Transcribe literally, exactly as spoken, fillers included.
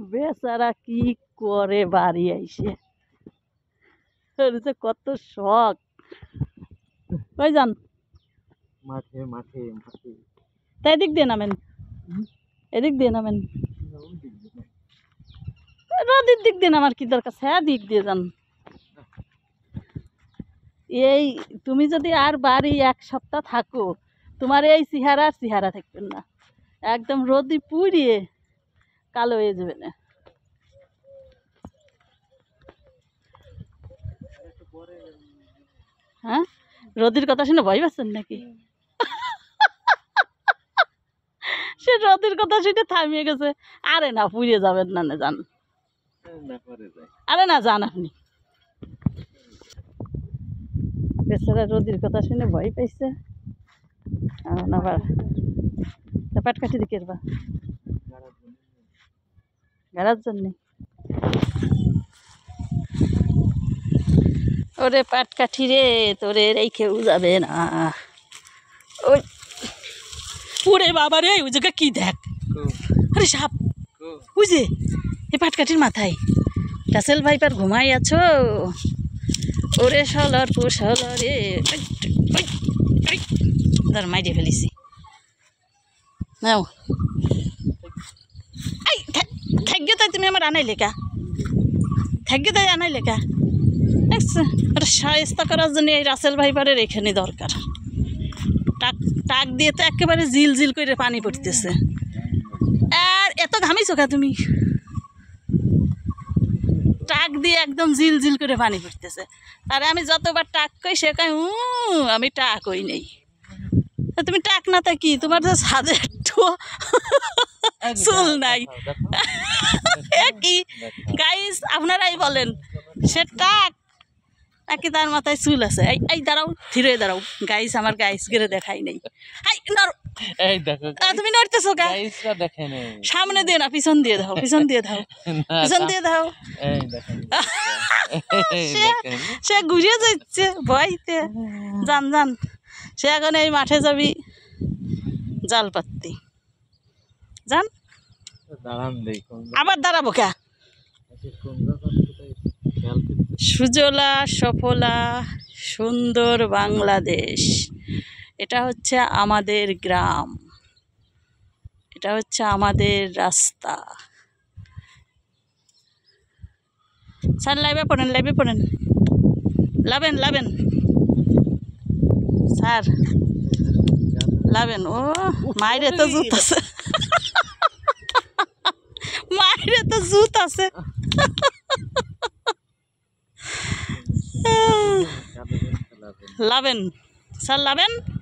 বেচারা কি করে বাড়ি আইসে, কত শখ। ওই যান মাঠে মাঠে মাঠে, তাই দিক দিয়ে নামেন, এদিক দিয়ে নামেন, নদীর দিক দিয়ে নামার কি দরকার, হ্যাঁ দিক দিয়ে যান। এই তুমি যদি আর বাড়ি এক সপ্তাহ থাকো, তোমার এই চেহারা আর চেহারা থাকবেন না, একদম রোদি পুড়িয়ে কালো হয়ে যাবে না। হ্যাঁ, রোদির কথা শুনে ভয় পাচ্ছেন নাকি? সে রোদির কথা শুনে থামিয়ে গেছে। আরে না, পুড়িয়ে যাবেন না, না যান, আরে না যান আপনি। বেচারা রোদির কথা শুনে ভয় পাইছে। পাটকাঠি দিকে গাড়ার জন্যে, ওরে পাটকাঠি রে, তোরে রেখেও যাবে না। ওই পুরে বাবা রে, ওই জায়গা কি দেখ, আরে সাপ, বুঝে এই পাটকাঠির মাথায় রাসেল ভাইপার ঘুমাই আছো। ওরে সলর কুশল রে, ধর মাইরে ফেলিছি। নাও এই থাকবে তাই, তুমি আমার আনাই লেখা থাকবে তাই আনাই লেখা। ওটা সায়স্তা করার জন্য এই রাসেল ভাইপারের এখানে দরকার। টাক টাক দিয়ে তো একেবারে জিল জিল করে পানি পড়তেছে। আর এত ঘামিছো কা তুমি? টাক দিয়ে একদম জিল জিল করে পানি পড়তেছে। আর আমি যতবার টাক কই সে কই উ আমি টাক কই নেই। তুমি টাক না তা কি, তোমার তো সাজে একটু চুল নাই কি গাইস, আপনারাই বলেন সে টাক নাকি তার মাথায় চুল আছে? এই এই দাঁড়াও, ধীরে দাঁড়াও গাইস, আমার গাইস গেরে দেখাই নেই। এই দেখো তুমি নড়তেছো কা? গাইসরা দেখে নেই, সামনে দিয়ে না পিছন দিয়ে দাও, পিছন দিয়ে দাও, পিছন দিয়ে দাও। এই দেখেন সে ঘুরে যাচ্ছে ভয়তে। যান যান, সে এখন এই মাঠে যাবি জাল পাততে। যান, দাঁড়ান দেখুন, আবার দাঁড়াবো কা? সুজলা সফলা সুন্দর বাংলাদেশ, এটা হচ্ছে আমাদের গ্রাম, এটা হচ্ছে আমাদের রাস্তা। স্যার লাইভে পড়েন, লাইভে পড়েন, লাভেন লাভেন স্যার লাভেন। ও মায়ের তো জুত আছে, মায়ের তো জুত আছে। লাভেন স্যার, লাভেন।